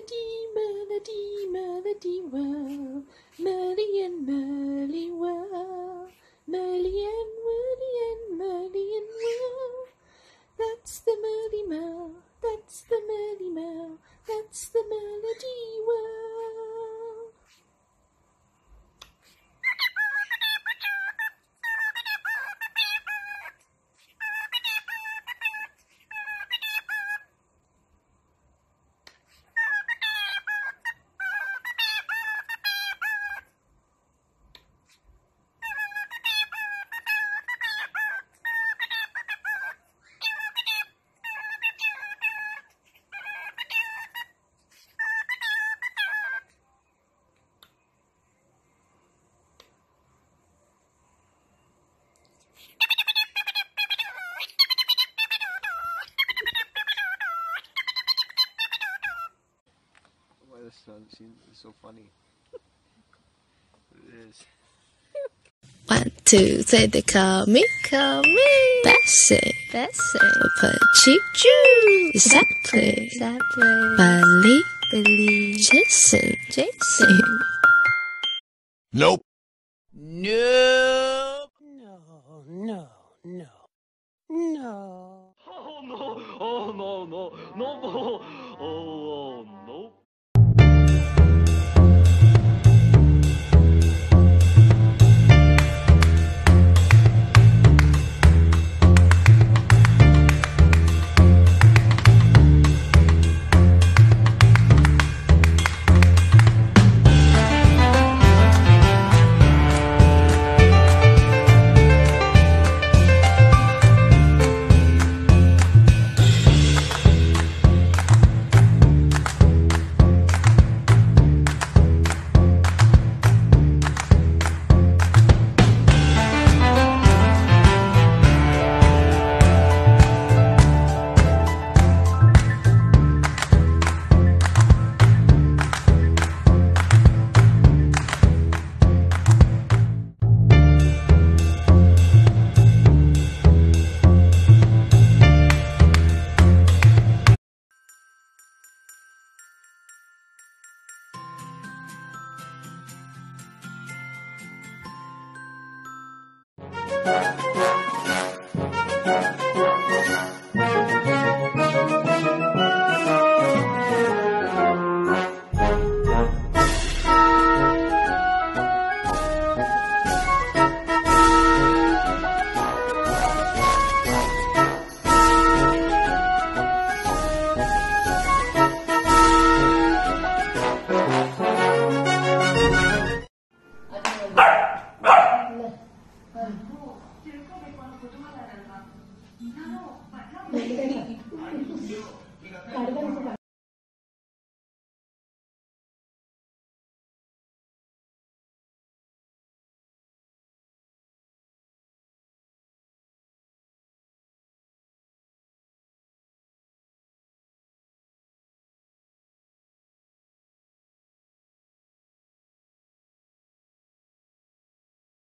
melody, melody, melody world, Merly and Merly world, Merly and Merly and Merly and world. That's the Merly Mel, that's the Merly Mel, that's the melody world. Why this sound seems so funny? It is. 1, 2, 3, they call me Bessie. Pachiju. Exactly. Billy. Jason. Nope. No. No. Oh no! Oh no! No! Oh no!